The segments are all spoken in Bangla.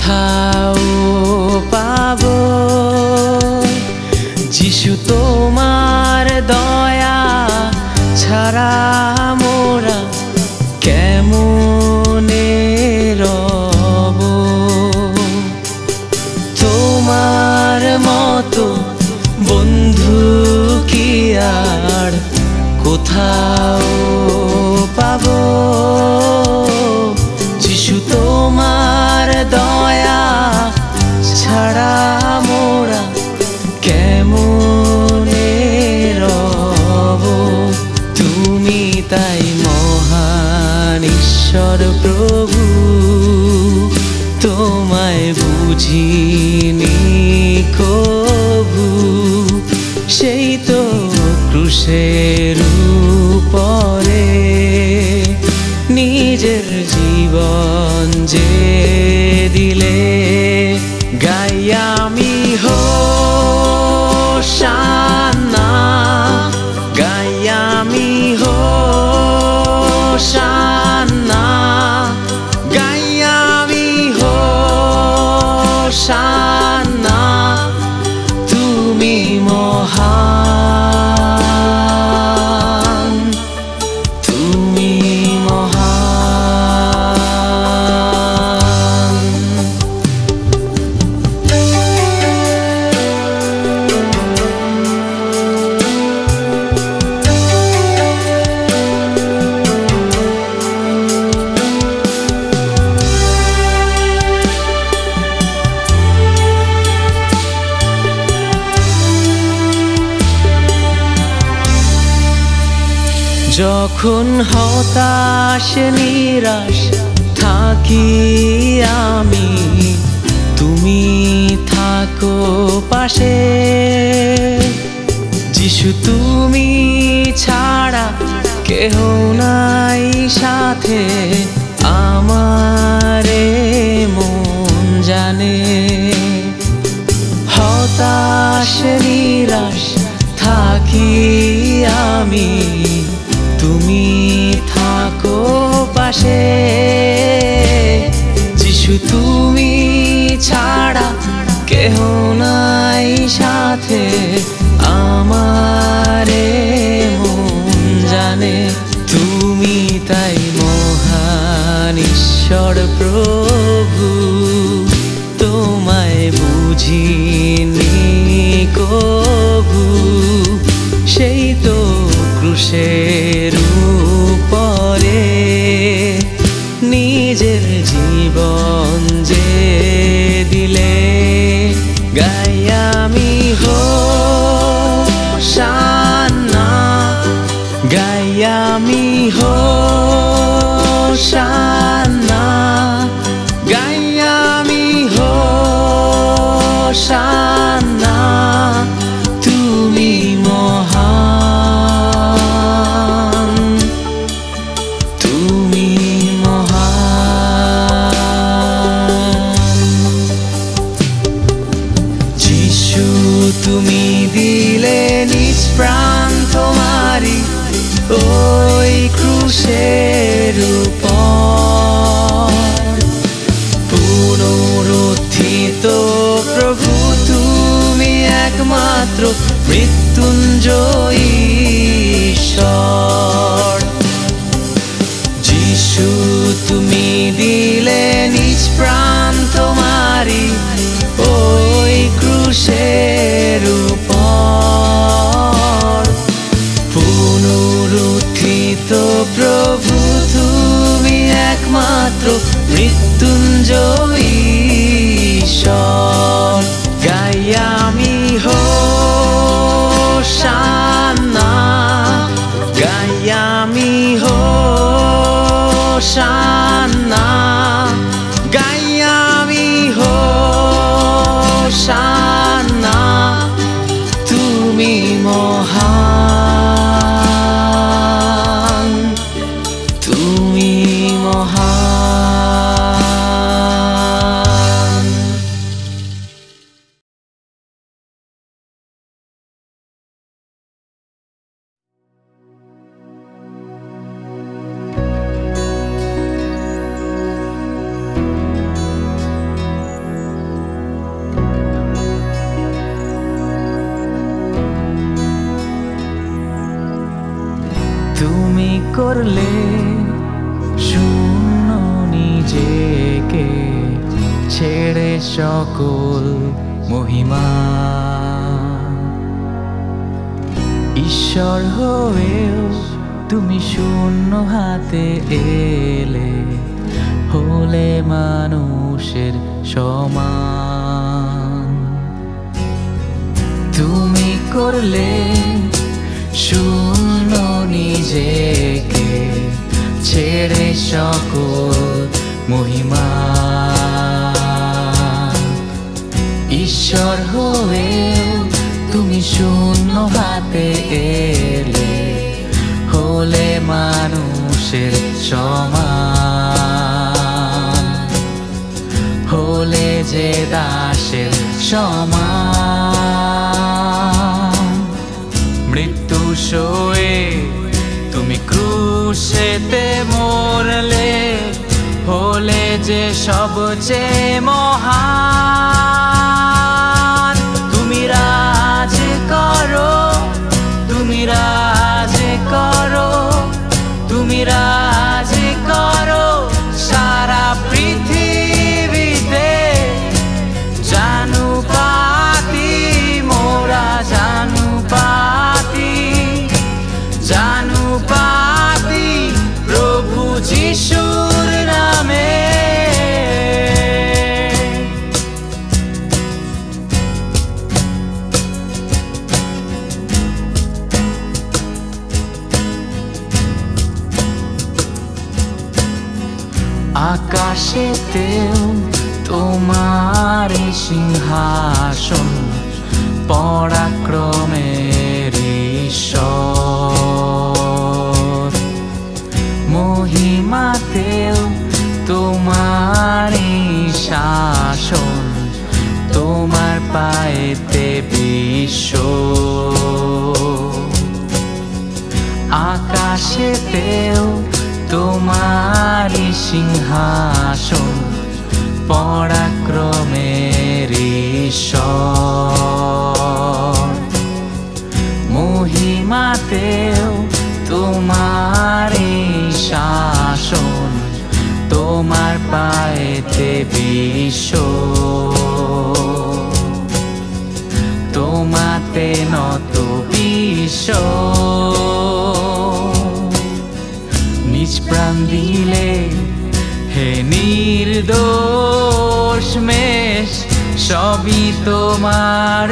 কোথাও পাবো। যিশু তোমার দয়া ছাড়া মোরা কেমনে রব। তোমার মতো বন্ধু কি আর কোথাও পাবো। যিশু তোমার দয়া ছাড়া মোরা কেমনে রব। তুমি তাই মহান ঈশ্বর প্রভু, তোমায় বুঝিনি কভু। সেই তো ক্রুশের উপরে নিজের জীবন যে দিলে। গাই আমি হোসানা, গাই আমি হোসানা, গাই আমি হোসানা। তুমি মহান, তুমি মহান। যখন হতাশ নিরাশ থাকি আমি, তুমি থাকো পাশে। যিশু তুমি ছাড়া কেহ নাই সাথে, আমারে মন জানে। হতাশ নিরাশ থাকি আমি, তুমি থাকো পাশে। যিশু তুমি ছাড়া কেহ নাই সাথে, আমারে মন জানে। তুমি তাই মহান ঈশ্বর প্রভু, তোমায় বুঝিনি কভু। সেই তো ক্রুশের উপরে নিজের জীবন যে দিলে। গাই আমি হোসানা, গাই আমি হোসানা, গাই আমি হোসানা। তুমি মহান, তুমি মহান। যিশু তুমি দিলে নিজ প্রাণ তোমারি ওই ক্রুশের উপর। পুনরুত্থিত প্রভু তুমি একমাত্র মৃত্যুঞ্জয়ী ঈশ্বর। যিশু তুমি দিলে নিজ প্রাণ তোমারি ওই ক্রুশের উপর। পুনরুত্থিত প্রভু তুমি একমাত্র মৃত্যুঞ্জয়ী ঈশ্বর। গাই আমি হোসানা, গাই আমি হোসানা, গাই আমি হোসানা। তুমি মহান, তুমি মহান। সকল মহিমা। ঈশ্বর হয়েও তুমি শূন্য হাতে এলে, হলে মানুষের সমান। তুমি করলে শূন্য নিজেকে, ছেড়ে সকল মহিমা। ঈশ্বর হয়েও তুমি শূন্য হাতে এলে, হলে মানুষের সমান, হলে যে দাসের সমান। মৃত্যু সয়ে তুমি ক্রুশেতে মরলে, হলে যে সবচেয়ে মহান। তুমি রাজ করো, তুমি রাজ করো, তুমি রাজ করো সারা পৃথিবীতে। জানুপাতি মোরা জানুপাতি, জানুপাতি প্রভু যিশুর নামে। আকাশেতেও তোমার সিংহাসন, পরাক্রমের ঈশ্বর। মহিমাতেও তোমার শাসন, তোমার পায়েতে বিশ্ব। আকাশেতেও তোমার সিংহাসন, পরাক্রমের ঈশ্বর। মহিমাতেও তোমার শাসন, তোমার পায়েতে বিশ্ব। তোমাতে নত বিশ্ব। নিজ প্রাণ দিলে হে নির্দোষ মেষ, সবই তোমার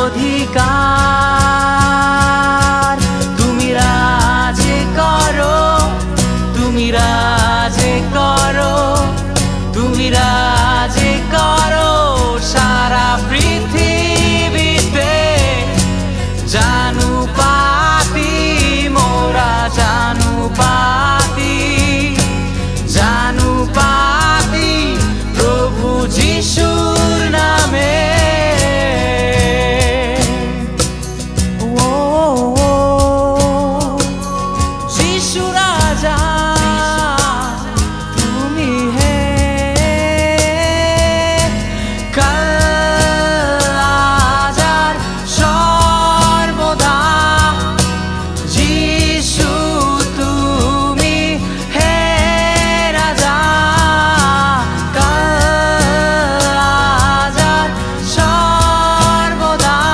অধিকার। তুমি রাজ করো, তুমি রাজ করো, তুমি রাজ করো সারা পৃথিবীতে। জানুপাতি মোরা জানুপাতি, জানুপাতি প্রভু যিশুর নামে। যিশু রাজা তুমি হে, কাল আজার সর্বদা। যিশু তুমি হে রাজা, কাল আজার সর্বদা।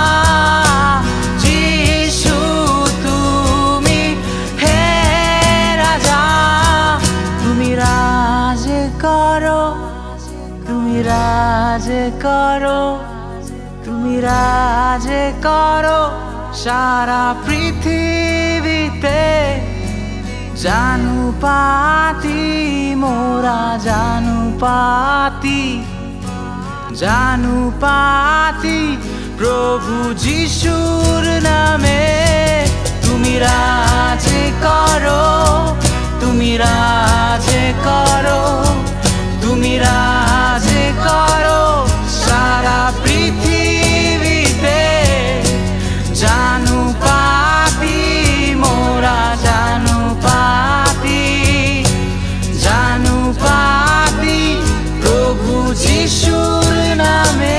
যিশু তুমি হে রাজা। তুমি রাজ করো, তুমি রাজ করো, তুমি রাজ করো সারা পৃথিবীতে। জানুপাতি মোরা জানুপাতি, জানুপাতি প্রভু যিশুর নামে। তুমি রাজ করো, তুমি রাজ করো, তুমি রাজ করো সারা পৃথিবীতে। জানুপাতি মোরা জানুপাতি, জানুপাতি প্রভু যিশুর নামে।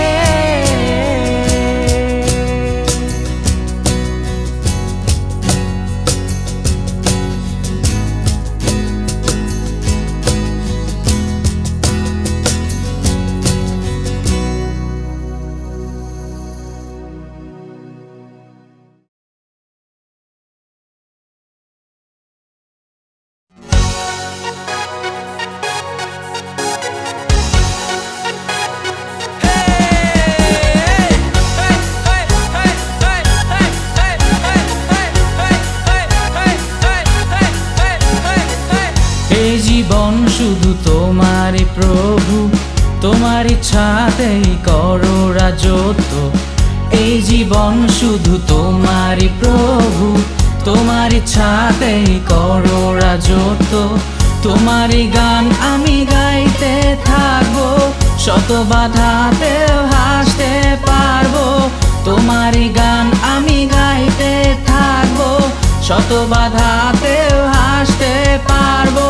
তোমারই প্রভু, তোমার ইচ্ছাতেই করো রাজত্ব। এই জীবন শুধু তোমারই প্রভু, তোমার ইচ্ছাতেই করো রাজত্ব। তোমারই গান আমি গাইতে থাকবো, শত বাধাতেও হাসতে পারবো। তোমারই গান আমি গাইতে থাকবো, শত বাধাতেও হাসতে পারবো।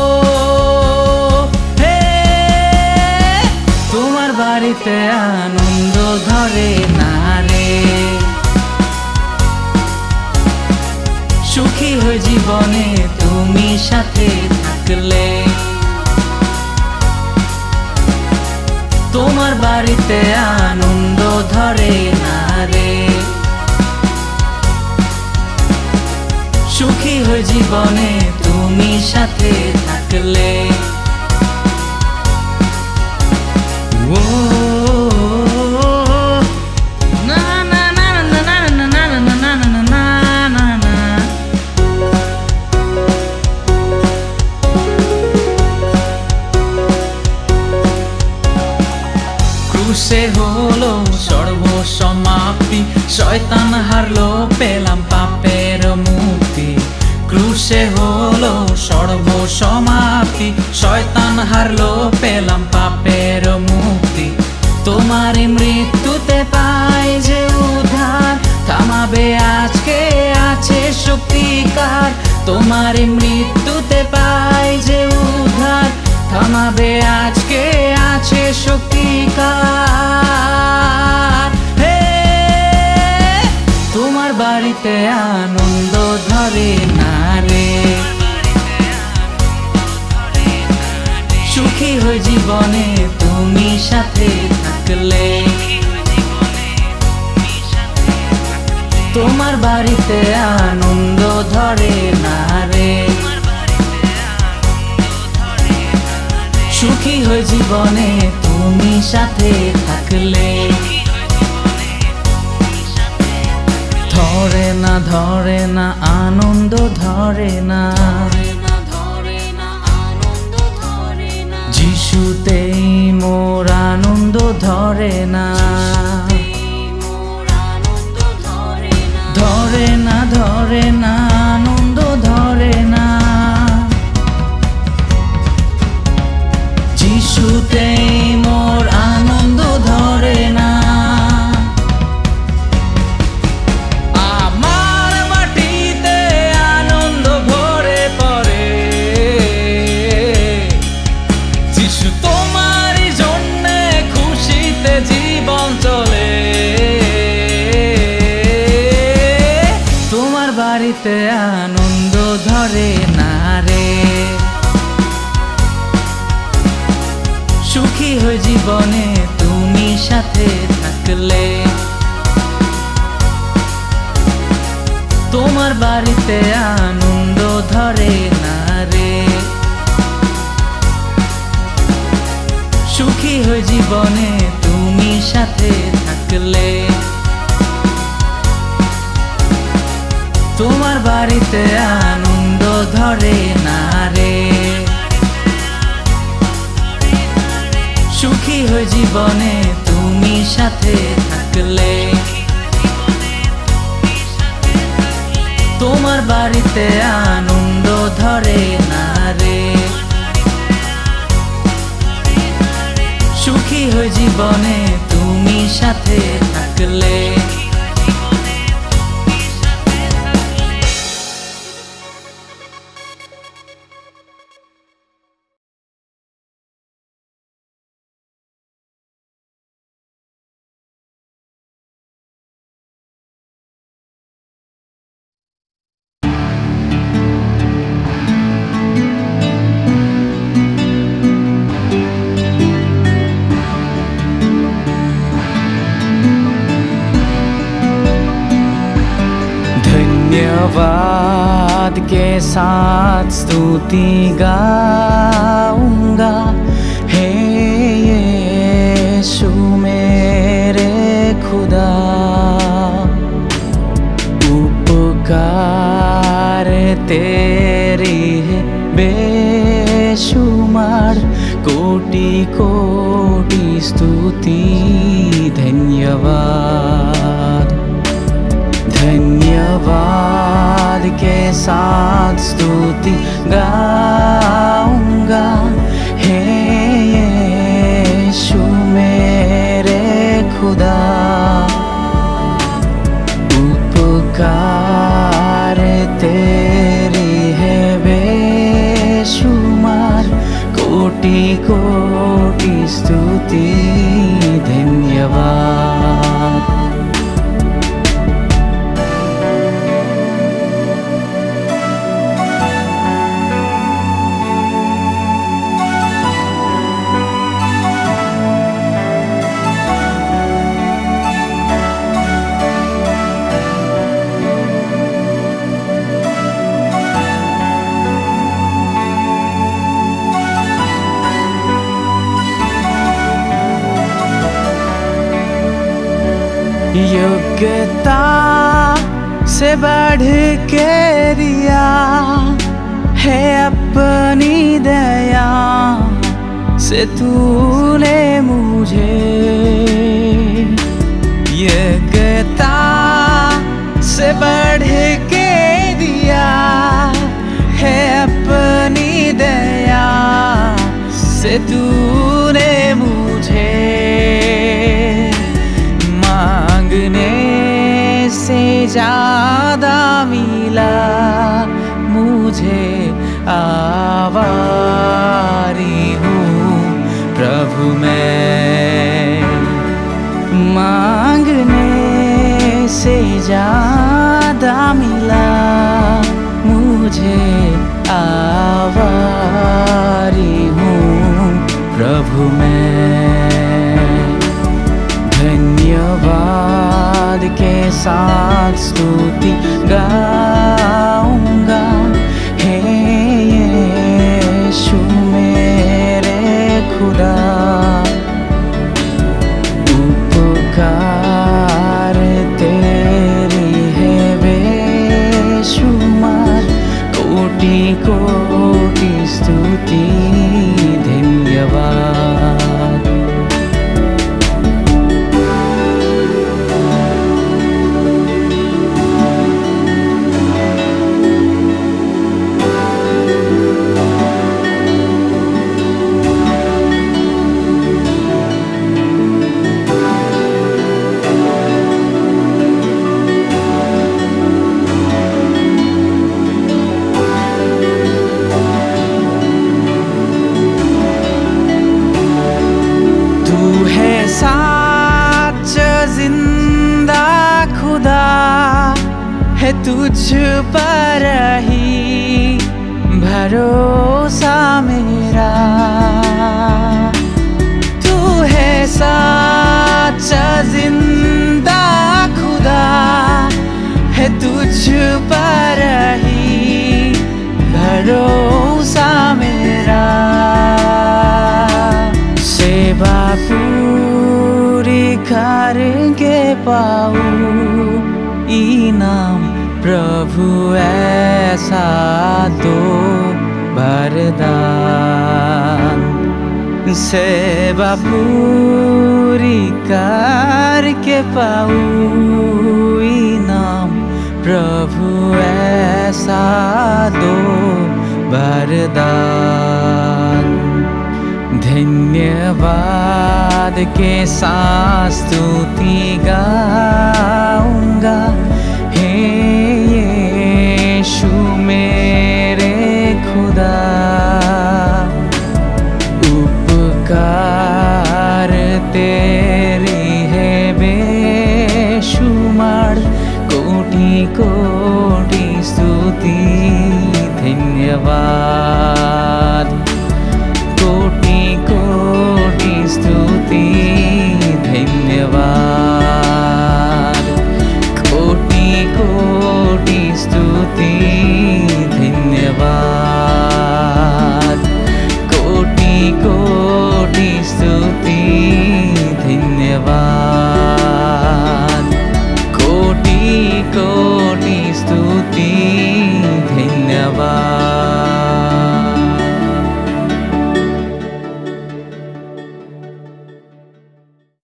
তোমার বাড়িতে আনন্দ ধরে না রে, সুখী হয়ে জীবনে তুমি সাথে থাকলে। তোমার বাড়িতে আনন্দ ধরে না রে, সুখী হয়ে জীবনে তুমি সাথে থাকলে। ক্রুশে হলো সর্বসমাপ্তি, শয়তান হারলো পেলাম পাপের মুক্তি। ক্রুশে হলো সর্বসমাপ্তি, শয়তান হারলো পেলাম পাপের মুক্তি। তোমার মৃত্যুতে পাই যে উদ্ধার, থামাবে আজকে আছে শক্তিকার। তোমার মৃত্যুতে পাই যে উদ্ধার, থামাবে আজকে আছে শক্তিকার। তোমার বাড়িতে আনন্দ ধরে না রে, সুখী হয়ে জীবনে তুমি সাথে থাকলে। তোমার বাড়িতে আনন্দ ধরে না রে, সুখী হয়ে জীবনে তুমি সাথে থাকলে। ধরে না আনন্দ ধরে না, যিশুতেই মোর আনন্দ ধরে না। ধরে না আনন্দ ধরে না, যিশুতেই মোর আনন্দ ধরে না। আমার মাটিতে আনন্দ ভরে পড়ে, যিশু তোমার জন্যে খুশিতে জীবন চলে। তোমার বাড়িতে আনন্দ ধরে না রে, সুখী হয়ে জীবনে তুমি সাথে থাকলে। তোমার বাড়িতে আনন্দ ধরে না রে, সুখী হয়ে জীবনে তুমি সাথে থাকলে। তোমার বাড়িতে আনন্দ ধরে না রে, সুখী হয়ে জীবনে তুমি সাথে থাকলে। তোমার বাড়িতে আনন্দ ধরে না রে, সুখী হয়ে জীবনে তুমি সাথে থাকলে। धन्यवाद के साथ स्तुति गाऊंगा, हे यीशु मेरे खुदा। उपकार तेरी है बेशुमार, कोटि कोटि स्तुति धन्यवाद धन्यवाद के साथ स्तुति गाऊंगा हे यीशु मेरे खुदा उपकार तेरी है बेशुमार कोटि कोटि स्तुति धन्यवाद योग्यता से बढ़ के दिया है अपनी दया से तूने मुझे योग्यता से बढ़ के दिया है अपनी दया से तूने मुझे मांगने से ज्यादा मिला मुझे आभारी हूँ प्रभु मैं मांगने से ज्यादा मिला मुझे आभारी हूँ प्रभु मैं धन्यवाद के साथ स्तुति गाऊंगा हे यीशु मेरे खुदा उपकार तेरी है बेशुमार कोटि कोटि स्तुति धन्यवाद जिंदा खुदा है तुझ पर ही भरोसा मेरा तू है सच्चा जिंदा खुदा है तुझ पर ही भरोसा मेरा सेवा पूरी करके पाऊं इनाम प्रभु ऐसा तो वरदान सेवा पूरी करके पाऊं इनाम प्रभु ऐसा दो वरदान धन्यवाद के साथ स्तुति गाऊंगा हे यीशु मेरे खुदा उपकार तेरी है बेशुमार कोटि कोटि स्तुति धन्यवाद कोटि कोटि स्तुति धन्यवाद कोटि कोटि स्तुति धन्यवाद कोटि कोटि स्तुति धन्यवाद कोटि कोटि स्तुति